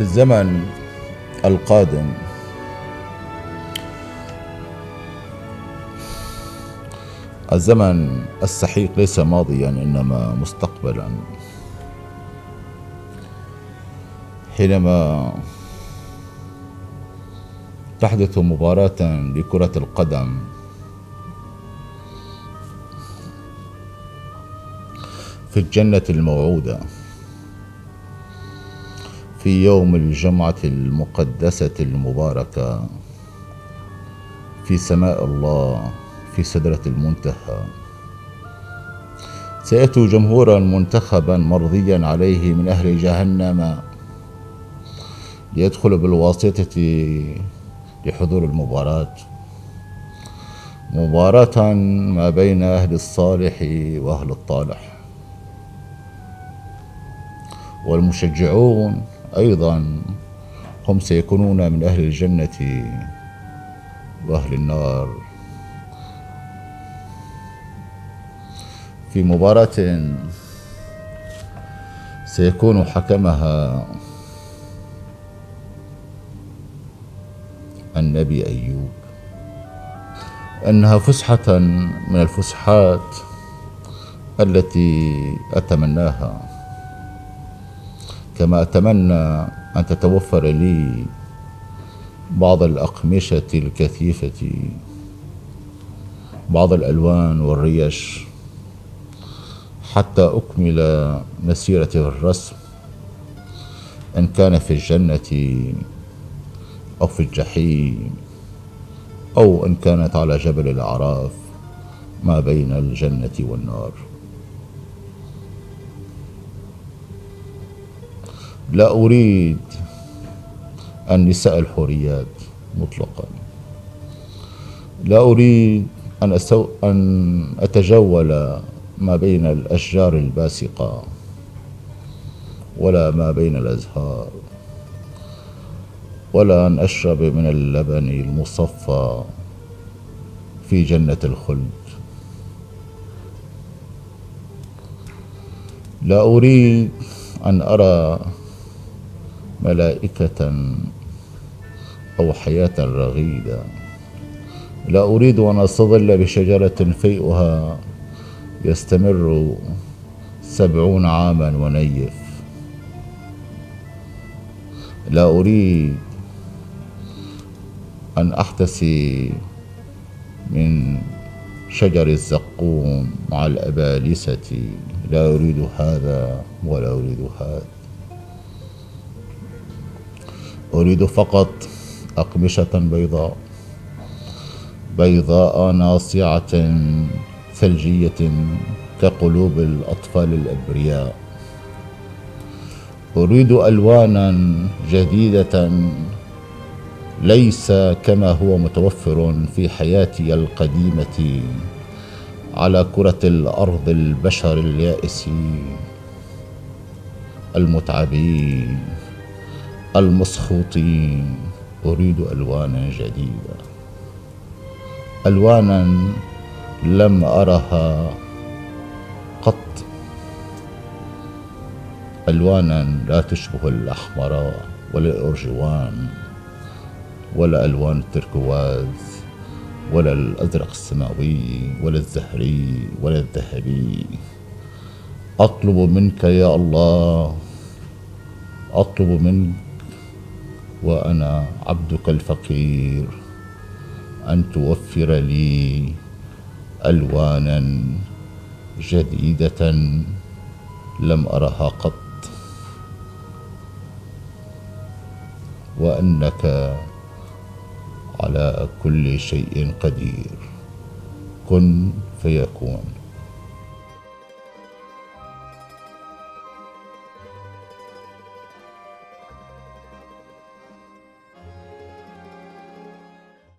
في الزمن القادم الزمن السحيق ليس ماضيا إنما مستقبلا، حينما تحدث مباراة لكرة القدم في الجنة الموعودة في يوم الجمعة المقدسة المباركة في سماء الله في سدرة المنتهى، سيأتي جمهورا منتخبا مرضيا عليه من أهل جهنم ليدخل بالواسطة لحضور المباراة، مباراة ما بين أهل الصالح وأهل الطالح، والمشجعون أيضا هم سيكونون من أهل الجنة وأهل النار في مباراة سيكون حكمها النبي أيوب، أنها فسحة من الفسحات التي أتمناها، كما أتمنى أن تتوفر لي بعض الأقمشة الكثيفة، بعض الألوان والريش، حتى أكمل مسيرتي في الرسم، إن كان في الجنة أو في الجحيم أو إن كانت على جبل الأعراف ما بين الجنة والنار. لا أريد النساء الحوريات مطلقا، لا أريد أن أتجول ما بين الأشجار الباسقة ولا ما بين الأزهار، ولا أن أشرب من اللبن المصفى في جنة الخلد. لا أريد أن أرى ملائكة أو حياة رغيدة، لا أريد أن أستظل بشجرة فيئها يستمر 70 عاما ونيف، لا أريد أن أحتسي من شجر الزقوم مع الأبالسة، لا أريد هذا ولا أريد هذا، أريد فقط أقمشة بيضاء بيضاء ناصعة ثلجية كقلوب الأطفال الأبرياء، أريد ألوانا جديدة ليس كما هو متوفر في حياتي القديمة على كرة الأرض البشر اليائسين المتعبين المسخوطين. أريد ألوانا جديدة، ألوانا لم أرها قط، ألوانا لا تشبه الأحمر ولا الأرجوان ولا ألوان التركواز ولا الأزرق السماوي ولا الزهري ولا الذهبي. أطلب منك يا الله، أطلب منك وأنا عبدك الفقير أن توفر لي ألوانا جديدة لم أرها قط، وأنك على كل شيء قدير. كن فيكون.